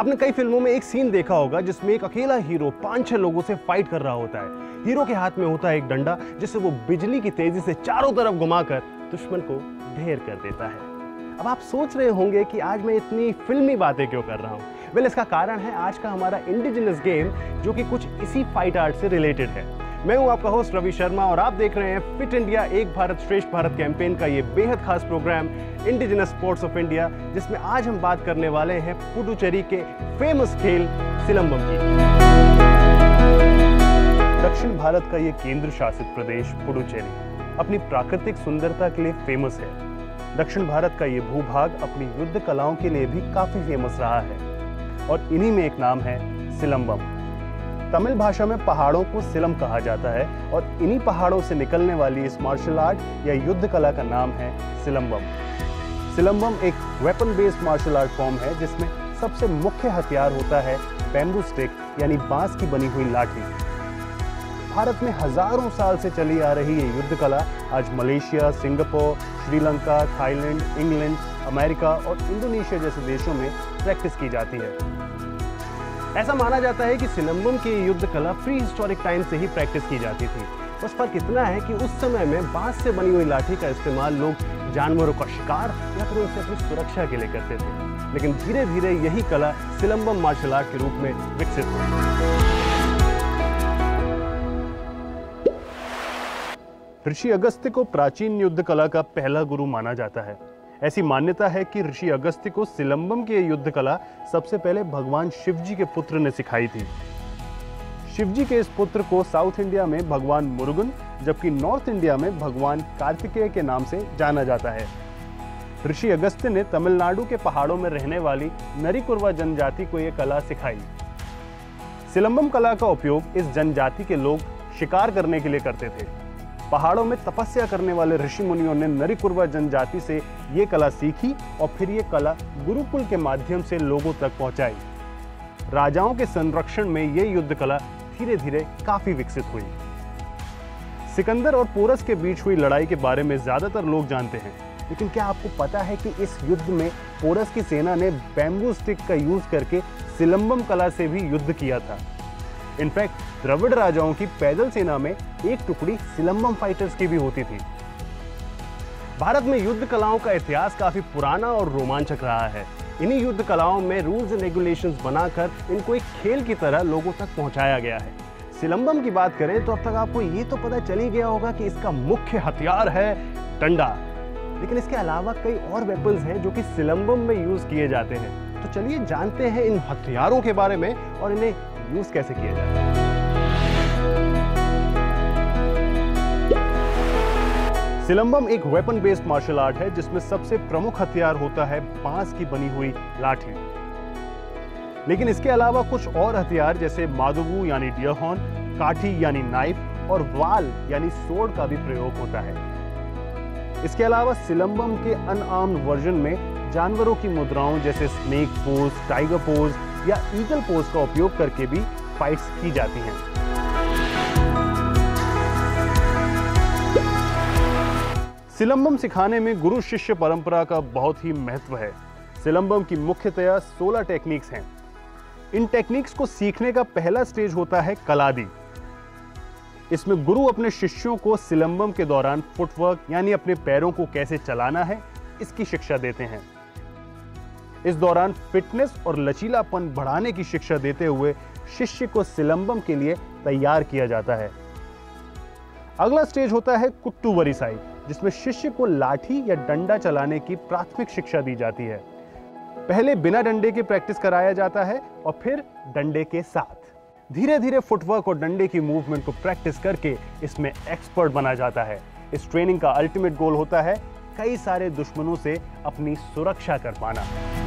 आपने कई फिल्मों में एक सीन देखा होगा जिसमें एक अकेला हीरो 5-6 लोगों से फाइट कर रहा होता है। हीरो के हाथ में होता है एक डंडा जिससे वो बिजली की तेजी से चारों तरफ घुमाकर दुश्मन को ढेर कर देता है। अब आप सोच रहे होंगे कि आज मैं इतनी फिल्मी बातें क्यों कर रहा हूँ। वेल, इसका कारण है आज का हमारा इंडिजिनस गेम जो कि कुछ इसी फाइट आर्ट से रिलेटेड है। मैं हूं आपका होस्ट रवि शर्मा और आप देख रहे हैं फिट इंडिया एक भारत श्रेष्ठ भारत कैंपेन का ये बेहद खास programme indigenous sports of India, जिसमें आज हम बात करने वाले हैं पुडुचेरी के फेमस खेल सिलंबम की। दक्षिण भारत का ये केंद्र शासित प्रदेश पुडुचेरी अपनी प्राकृतिक सुंदरता के लिए फेमस है। दक्षिण भारत का ये भूभाग अपनी युद्ध कलाओं के लिए भी काफी फेमस रहा है और इन्हीं में एक नाम है सिलंबम। तमिल भाषा में पहाड़ों को सिलम कहा जाता है और इन्हीं पहाड़ों से निकलने वाली इस मार्शल आर्ट या युद्ध कला का नाम है सिलंबम। सिलंबम एक weapon based martial art form है जिसमें सबसे मुख्य हथियार होता है बैम्बू स्टिक यानी बांस की बनी हुई लाठी। भारत में हजारों साल से चली आ रही ये युद्ध कला आज Malaysia, Singapore, Sri Lanka, Thailand, England, America और इंडोनेशिया जैसे देशों में प्रैक्टिस की जाती है। ऐसा माना जाता है कि सिलंबम की युद्ध कला प्री हिस्टोरिक टाइम से ही प्रैक्टिस की जाती थी। बस फर्क इतना है कि उस समय में बांस से बनी हुई लाठी का इस्तेमाल लोग जानवरों का शिकार या फिर उनसे अपनी सुरक्षा के लिए करते थे, लेकिन धीरे धीरे यही कला सिलंबम मार्शल आर्ट के रूप में विकसित हुई। ऋषि अगस्त्य को प्राचीन युद्ध कला का पहला गुरु माना जाता है। ऐसी मान्यता है कि ऋषि अगस्त्य को सिलंबम की युद्ध कला सबसे पहले भगवान शिव जी के पुत्र ने सिखाई थी। शिव जी के इस पुत्र को साउथ इंडिया में भगवान मुरुगन, जबकि नॉर्थ इंडिया में भगवान कार्तिकेय के नाम से जाना जाता है। ऋषि अगस्त्य ने तमिलनाडु के पहाड़ों में रहने वाली नरिकुरवा जनजाति को यह कला सिखाई। सिलंबम कला का उपयोग इस जनजाति के लोग शिकार करने के लिए करते थे। पहाड़ों में तपस्या करने वाले ऋषि मुनियों ने नरिकुरवा जनजाति से ये कला सीखी और फिर ये कला गुरुकुल के माध्यम से लोगों तक पहुंचाई। राजाओं के संरक्षण में ये युद्ध कला धीरे धीरे काफी विकसित हुई। सिकंदर और पोरस के बीच हुई लड़ाई के बारे में ज्यादातर लोग जानते हैं, लेकिन क्या आपको पता है कि इस युद्ध में पोरस की सेना ने बैम्बू स्टिक का यूज करके सिलंबम कला से भी युद्ध किया था। इनफैक्ट द्रविड़ राजाओं की पैदल सेना में एक टुकड़ी सिलंबम फाइटर्स की भी होती थी। भारत में युद्ध कलाओं का इतिहास काफी पुराना और रोमांचक रहा है। इन्हीं युद्ध कलाओं में रूल्स एंड रेगुलेशंस बनाकर इनको एक खेल की तरह लोगों तक पहुंचाया गया है। सिलंबम की बात करें तो अब तक आपको ये तो पता चल ही गया होगा कि इसका मुख्य हथियार है डंडा, लेकिन इसके अलावा कई और वेपन्स हैं जो कि सिलंबम में यूज किए जाते हैं। तो चलिए जानते हैं इन हथियारों के बारे में और इन्हें यूज कैसे किया जाता है। सिलंबम एक वेपन बेस्ड मार्शल आर्ट है जिसमें सबसे प्रमुख हथियार होता है बांस की बनी हुई लाठी, लेकिन इसके अलावा कुछ और हथियार जैसे मादुगु यानी डियर हॉर्न, काठी यानी नाइफ और वाल यानी सोर्ड का भी प्रयोग होता है। इसके अलावा सिलंबम के अनआर्म्ड वर्जन में जानवरों की मुद्राओं जैसे स्नेक पोज, टाइगर पोज या ईगल पोज का उपयोग करके भी फाइट्स की जाती हैं। सिलंबम सिखाने में गुरु शिष्य परंपरा का बहुत ही महत्व है। सिलंबम की मुख्यतया 16 टेक्निक्स हैं। इन टेक्निक्स को सीखने का पहला स्टेज होता है कलादी। इसमें गुरु अपने शिष्यों को सिलंबम के दौरान फुटवर्क यानी अपने पैरों को कैसे चलाना है इसकी शिक्षा देते हैं। इस दौरान फिटनेस और लचीलापन बढ़ाने की शिक्षा देते हुए शिष्य को सिलंबम के लिए तैयार किया जाता है। अगला स्टेज होता है कुट्टू वरिसाई, जिसमें शिष्य को लाठी या डंडा चलाने की प्राथमिक शिक्षा दी जाती है। पहले बिना डंडे के प्रैक्टिस कराया जाता है और फिर डंडे के साथ। धीरे धीरे फुटवर्क और डंडे की मूवमेंट को प्रैक्टिस करके इसमें एक्सपर्ट बना जाता है। इस ट्रेनिंग का अल्टीमेट गोल होता है कई सारे दुश्मनों से अपनी सुरक्षा कर पाना।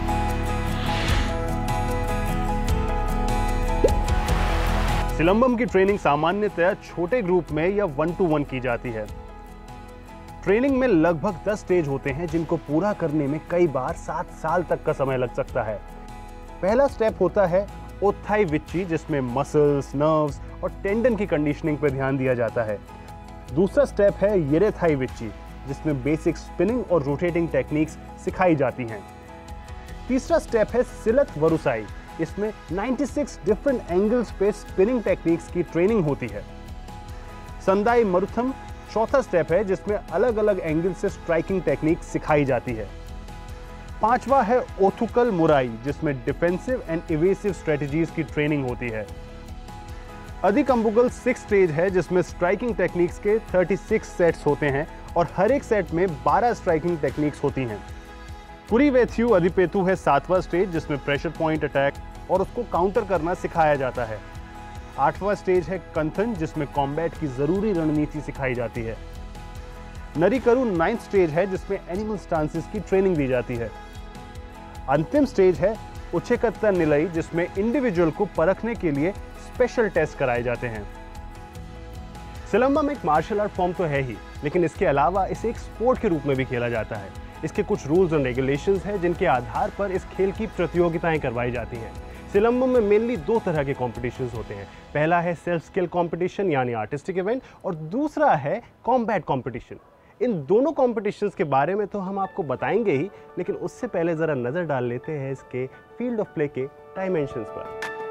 सिलंबम की ट्रेनिंग सामान्यतः छोटे ग्रुप में या 1-to-1 की जाती है। ट्रेनिंग में लगभग 10 स्टेज होते हैं जिनको पूरा करने में कई बार 7 साल तक का समय लग सकता है। पहला स्टेप होता है ओथाई विच्ची, जिसमें मसल्स, नर्व्स और टेंडन की कंडीशनिंग पर ध्यान दिया जाता है। दूसरा स्टेप है येरेथाई विच्ची, जिसमें बेसिक स्पिनिंग और रोटेटिंग टेक्निक्स सिखाई जाती हैं। तीसरा स्टेप है सिलत वरुसाई, इसमें 96 डिफरेंट एंगल्स पे स्पिनिंग टेक्निक्स की ट्रेनिंग होती है। संदाई मरुथम चौथा स्टेप है जिसमें अलग अलग एंगल से स्ट्राइकिंग टेक्निक सिखाई जाती है। पांचवा है ओथुकल मुराई जिसमें डिफेंसिव एंड इवेसिव स्ट्रेटजीज की ट्रेनिंग होती है। अधिकंबुगल 6 स्टेज है जिसमें स्ट्राइकिंग टेक्निक्स के 36 सेट्स होते हैं और हर एक सेट में 12 स्ट्राइकिंग टेक्निक्स होती हैं। कुरीवेथ्यू अधिपेतु है 7वां स्टेज जिसमें प्रेशर पॉइंट अटैक और उसको काउंटर करना सिखाया जाता है। 8वां स्टेज है कंथन जिसमें कॉम्बैट की जरूरी रणनीति सिखाई जाती है। नरिकरू 9th स्टेज है जिसमें एनिमल स्टांसेस की ट्रेनिंग दी जाती है। अंतिम स्टेज है उच्चेकत्ता निलई जिसमें इंडिविजुअल को परखने के लिए स्पेशल टेस्ट कराए जाते हैं। सिलंबम एक मार्शल आर्ट फॉर्म तो है ही, लेकिन इसके अलावा इसे एक स्पोर्ट के रूप में भी खेला जाता है। इसके कुछ रूल्स एंड रेगुलेशंस हैं जिनके आधार पर इस खेल की प्रतियोगिताएं करवाई जाती हैं। सिलंबम में मेनली 2 तरह के कॉम्पिटिशन्स होते हैं। पहला है सेल्फ स्किल कॉम्पिटिशन यानी आर्टिस्टिक इवेंट और दूसरा है कॉम्बैट कॉम्पिटिशन। इन दोनों कॉम्पिटिशन्स के बारे में तो हम आपको बताएंगे ही, लेकिन उससे पहले जरा नजर डाल लेते हैं इसके फील्ड ऑफ प्ले के डायमेंशंस पर।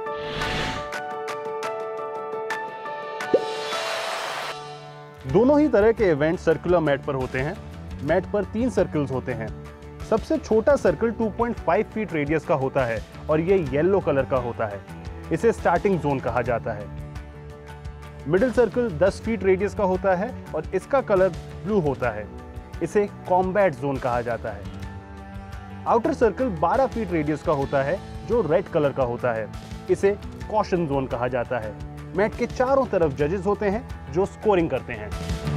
दोनों ही तरह के इवेंट सर्कुलर मैट पर होते हैं। मैट पर 3 सर्कल्स होते हैं। सबसे छोटा सर्कल 2.5 फीट रेडियस का होता है और ये येलो कलर का होता है। इसे स्टार्टिंग जोन कहा जाता है। मिडिल सर्कल 10 फीट रेडियस का होता है और इसका कलर ब्लू होता है। इसे कॉम्बैट जोन कहा जाता है। आउटर सर्कल 12 फीट रेडियस का होता है जो रेड कलर का होता है। इसे कॉशन जोन कहा जाता है। मैट के चारों तरफ जजेस होते हैं जो स्कोरिंग करते हैं।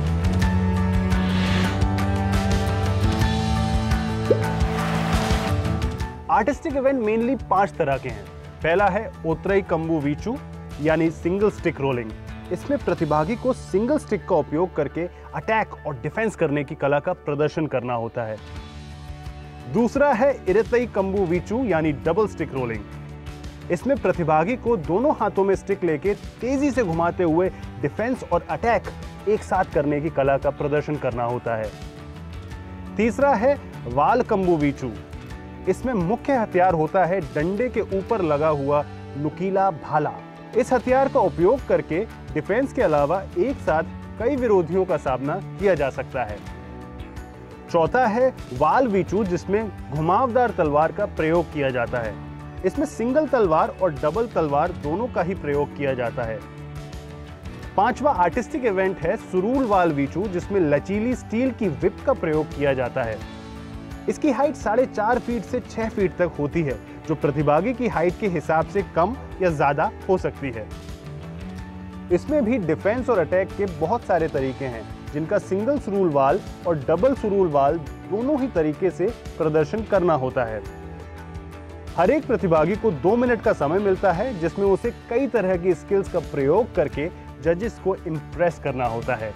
आर्टिस्टिक इवेंट मेनली 5 तरह के हैं। पहला है ओत्रई कम्बू वीचू यानी सिंगल स्टिक रोलिंग। इसमें प्रतिभागी को सिंगल स्टिक का उपयोग करके अटैक और डिफेंस करने की कला का प्रदर्शन करना होता है। दूसरा है इरेतई कम्बू वीचू यानी डबल स्टिक रोलिंग। इसमें प्रतिभागी को दोनों हाथों में स्टिक लेके तेजी से घुमाते हुए डिफेंस और अटैक एक साथ करने की कला का प्रदर्शन करना होता है। तीसरा है वाल कम्बू वीचू। इसमें मुख्य हथियार होता है डंडे के ऊपर लगा हुआ नुकीला भाला। इस हथियार का उपयोग करके डिफेंस के अलावा एक साथ कई विरोधियों का सामना किया जा सकता है। चौथा है वाल वीचू जिसमें घुमावदार तलवार का प्रयोग किया जाता है। इसमें सिंगल तलवार और डबल तलवार दोनों का ही प्रयोग किया जाता है। पांचवा आर्टिस्टिक इवेंट है सुरूल वाल वीचू जिसमें लचीली स्टील की विप का प्रयोग किया जाता है। इसकी हाइट 4.5 फीट से 6 फीट तक होती है जो प्रतिभागी की हाइट के हिसाब से कम या ज्यादा हो सकती है। इसमें भी डिफेंस और अटैक के बहुत सारे तरीके हैं जिनका सिंगल सुरूल वाल और डबल सुरूल वाल दोनों ही तरीके से प्रदर्शन करना होता है। हर एक प्रतिभागी को 2 मिनट का समय मिलता है जिसमें उसे कई तरह की स्किल्स का प्रयोग करके जजेस को इंप्रेस करना होता है।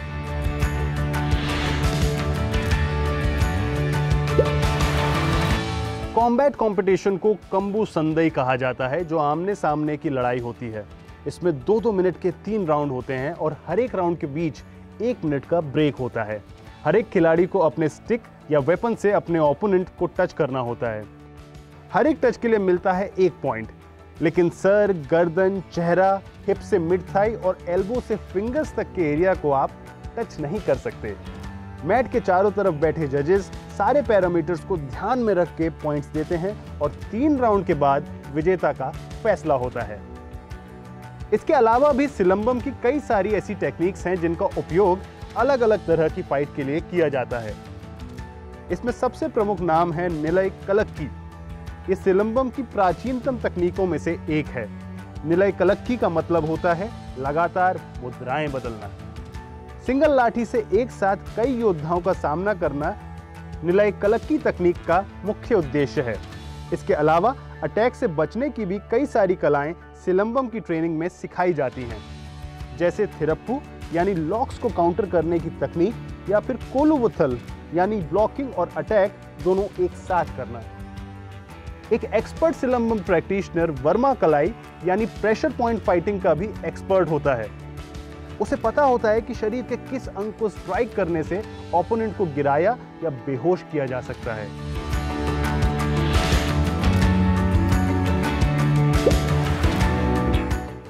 कॉम्बैट कंपटीशन को कम्बू संदई कहा जाता है जो आमने सामने की लड़ाई होती है। इसमें 2-2 मिनट के 3 राउंड होते हैं और हर एक राउंड के बीच 1 मिनट का ब्रेक होता है। हर एक खिलाड़ी को अपने स्टिक या वेपन से अपने ओपोनेंट को टच करना होता है। हर एक टच के लिए मिलता है 1 पॉइंट, लेकिन सर, गर्दन, चेहरा, हिप से मिड थाई और एल्बो से फिंगर्स तक के एरिया को आप टच नहीं कर सकते। मैट के चारों तरफ बैठे जजेस सारे पैरामीटर्स को ध्यान में रख के पॉइंट्स देते हैं और 3 राउंड के बाद विजेता का फैसला होता है। इसके अलावा भी सिलंबम की कई सारी ऐसी टेक्निक्स हैं जिनका उपयोग अलग अलग तरह की फाइट के लिए किया जाता है। इसमें सबसे प्रमुख नाम है निलय कलक्की। ये सिलंबम की प्राचीनतम तकनीकों में से एक है। निलय कलक्की का मतलब होता है लगातार मुद्राएं बदलना। सिंगल लाठी से एक साथ कई योद्धाओं का सामना करना निलय कलक्की तकनीक का मुख्य उद्देश्य है। इसके अलावा अटैक से बचने की भी कई सारी कलाएं सिलंबम की ट्रेनिंग में सिखाई जाती हैं, जैसे थिरप्पू यानी लॉक्स को काउंटर करने की तकनीक या फिर कोलुवुथल यानी ब्लॉकिंग और अटैक दोनों एक साथ करना। एक एक्सपर्ट सिलंबम प्रैक्टिशनर वर्मा कलाई यानी प्रेशर पॉइंट फाइटिंग का भी एक्सपर्ट होता है। उसे पता होता है कि शरीर के किस अंग को स्ट्राइक करने से ओपोनेंट को गिराया या बेहोश किया जा सकता है।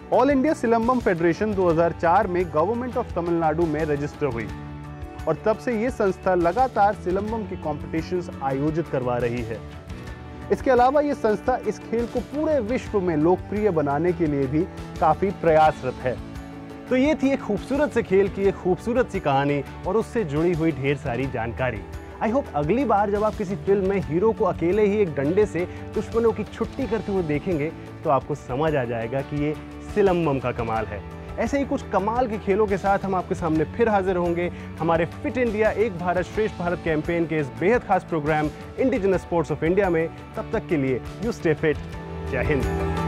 ऑल इंडिया सिलंबम फेडरेशन 2004 में गवर्नमेंट ऑफ तमिलनाडु में रजिस्टर हुई और तब से ये संस्था लगातार सिलंबम के कॉम्पिटिशन्स आयोजित करवा रही है। इसके अलावा ये संस्था इस खेल को पूरे विश्व में लोकप्रिय बनाने के लिए भी काफी प्रयासरत है। तो ये थी एक खूबसूरत से खेल की एक खूबसूरत सी कहानी और उससे जुड़ी हुई ढेर सारी जानकारी। आई होप अगली बार जब आप किसी फिल्म में हीरो को अकेले ही एक डंडे से दुश्मनों की छुट्टी करते हुए देखेंगे तो आपको समझ आ जाएगा कि ये सिलंबम का कमाल है। ऐसे ही कुछ कमाल के खेलों के साथ हम आपके सामने फिर हाजिर होंगे हमारे फिट इंडिया एक भारत श्रेष्ठ भारत कैंपेन के इस बेहद खास programme indigenous sports of India में। तब तक के लिए यू स्टे फिट। जय हिंद।